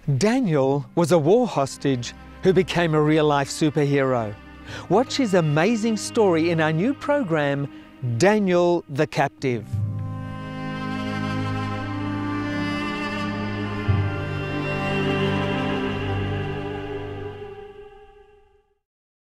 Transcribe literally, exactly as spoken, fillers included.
Daniel was a war hostage who became a real-life superhero. Watch his amazing story in our new program, Daniel the Captive.